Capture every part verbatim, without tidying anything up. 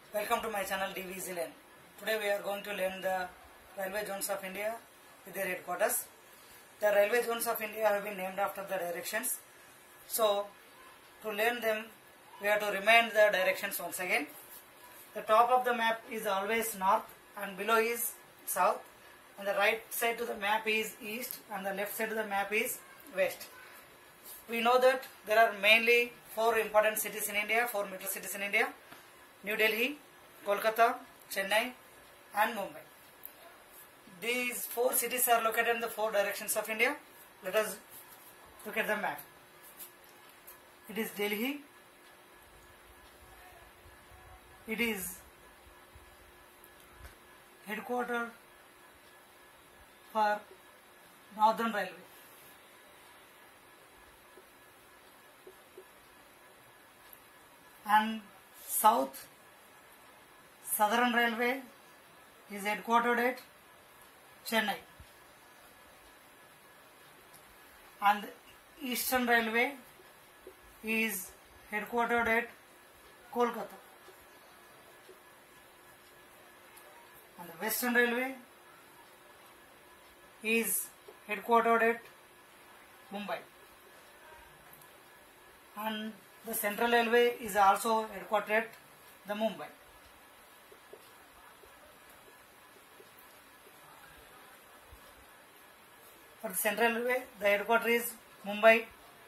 Welcome to my channel D V Z Learn. Today we are going to learn the railway zones of India with their headquarters. The railway zones of India have been named after the directions. So to learn them we have to remind the directions once again. The top of the map is always north and below is south, and the right side to the map is east and the left side to the map is west. We know that there are mainly four important cities in India, four metro cities in India: New Delhi, Kolkata, Chennai and Mumbai. These four cities are located in the four directions of India. Let us look at the map. It is Delhi. It is headquarters for Northern Railway. And South Southern Railway is headquartered at Chennai, and Eastern Railway is headquartered at Kolkata, and the Western Railway is headquartered at Mumbai, and the Central Railway is also headquartered at the Mumbai. For the Central Railway, the headquarters is Mumbai.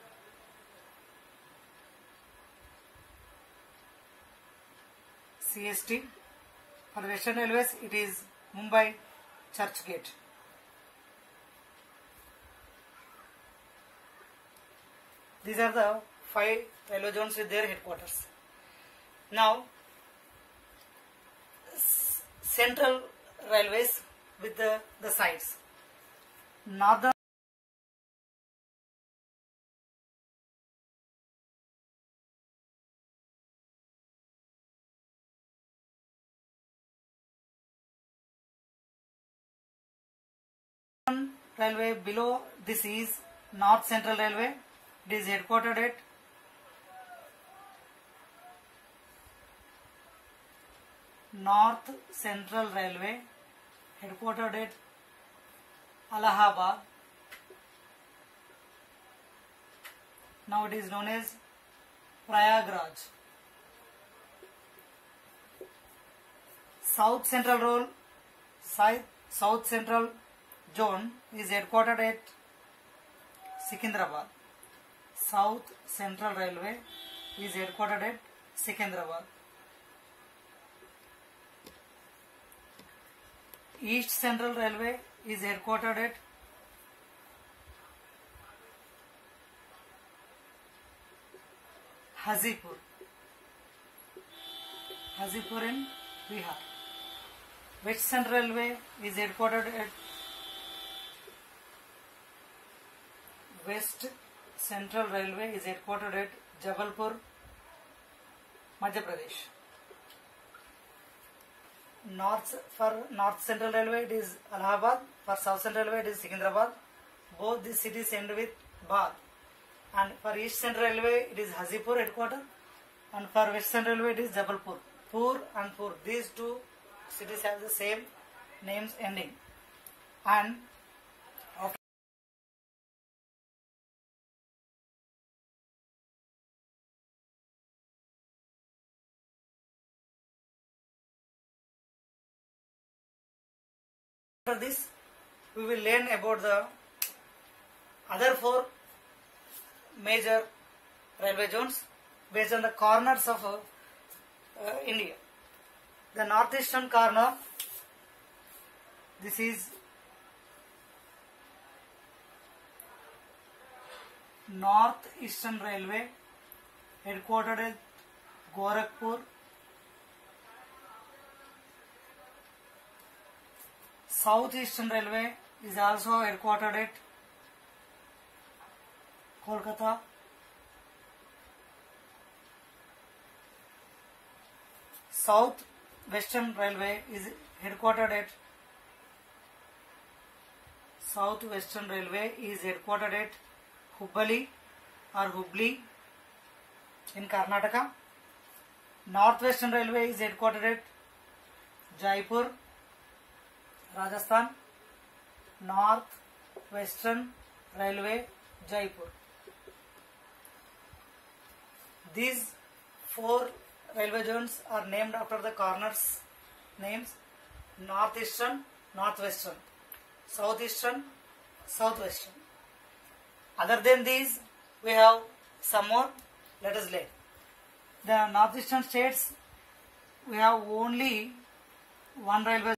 C S T. For the Western Railways, it is Mumbai Churchgate. These are the five railway zones with their headquarters. Now, Central Railways with the, the sides. Northern Railway, below this is North Central Railway. It is headquartered at North Central Railway, headquartered at Allahabad. Now it is known as Prayagraj. South Central Road, South Central Zone is headquartered at Secunderabad. South Central Railway is headquartered at Secunderabad. East Central Railway is headquartered at Hazipur. Hazipur in Bihar. West Central Railway is headquartered at West Central Railway is headquartered at Jabalpur, Madhya Pradesh. North for North Central Railway it is Allahabad. For South Central Railway it is Secunderabad. Both these cities end with Bad. And for East Central Railway it is Hazipur headquarters, and for West Central Railway it is Jabalpur. Pur and Pur. These two cities have the same names ending. And after this, we will learn about the other four major railway zones based on the corners of uh, uh, India. The northeastern corner, this is Northeastern Railway, headquartered at Gorakhpur. Southeastern Railway is also headquartered at Kolkata. South Western Railway is headquartered at South Western Railway is headquartered at Hubballi or Hubli in Karnataka. Northwestern Railway is headquartered at Jaipur, Rajasthan. North Western Railway, Jaipur. These four railway zones are named after the corners names: Northeastern, Northwestern, Southeastern, Southwestern. Other than these, we have some more. Let us learn. The northeastern states, we have only one railway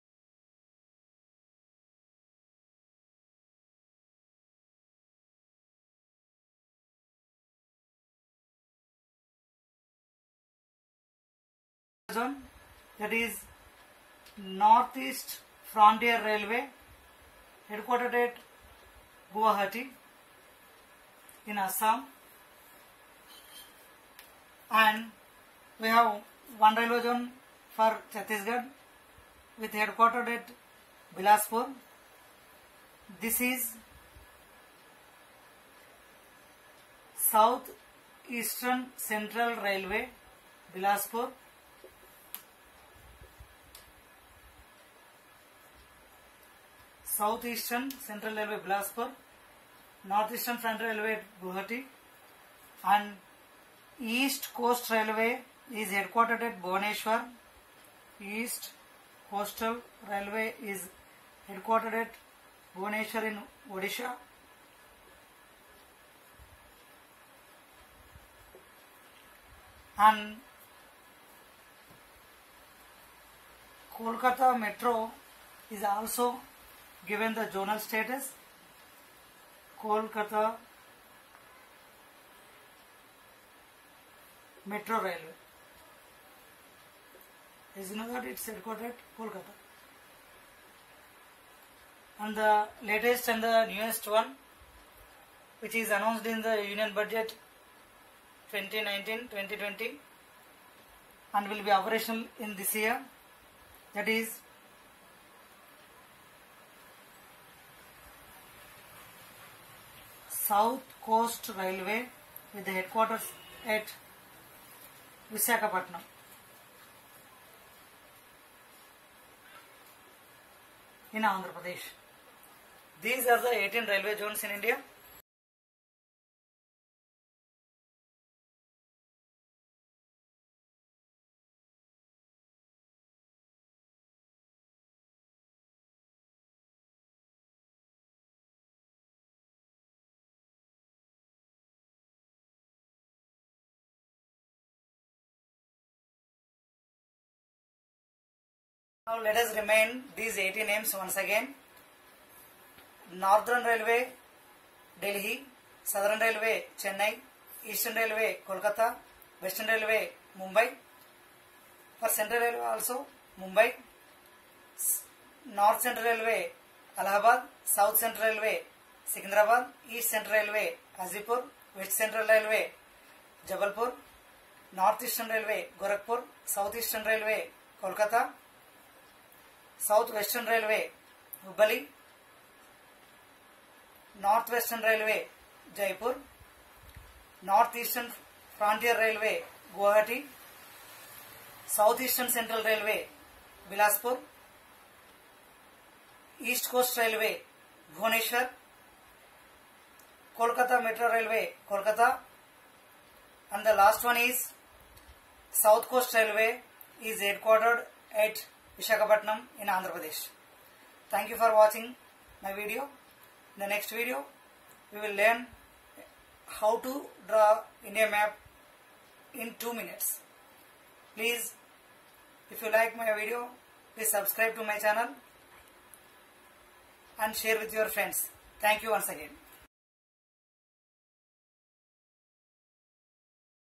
zone, that is Northeast Frontier Railway, headquartered at Guwahati in Assam, and we have one railway zone for Chhattisgarh with headquartered at Bilaspur. This is South Eastern Central Railway, Bilaspur. South Eastern Central Railway, Bilaspur. North Eastern Frontier Railway, Guwahati, and East Coast Railway is headquartered at Bhubaneswar. East Coastal Railway is headquartered at Bhubaneswar in Odisha. And Kolkata Metro is also given the zonal status. Kolkata Metro Railway. As you know that it's headquartered at Kolkata. And the latest and the newest one, which is announced in the Union Budget twenty nineteen twenty twenty and will be operational in this year, that is South Coast Railway with the headquarters at Visakhapatnam. In Andhra Pradesh. These are the eighteen railway zones in India. Now let us remain these eighty names once again. Northern Railway, Delhi. Southern Railway, Chennai. Eastern Railway, Kolkata. Western Railway, Mumbai. For Central Railway also, Mumbai. North Central Railway, Allahabad. South Central Railway, Secunderabad. East Central Railway, Hazipur. West Central Railway, Jabalpur. North Eastern Railway, Gorakhpur. South Eastern Railway, Kolkata. South Western Railway, Hubballi. North Western Railway, Jaipur. North Eastern Frontier Railway, Guwahati. South Eastern Central Railway, Bilaspur. East Coast Railway, Bhubaneswar. Kolkata Metro Railway, Kolkata. And the last one is South Coast Railway, is headquartered at Visakhapatnam in Andhra Pradesh. Thank you for watching my video. In the next video, we will learn how to draw India map in two minutes. Please, if you like my video, please subscribe to my channel and share with your friends. Thank you once again.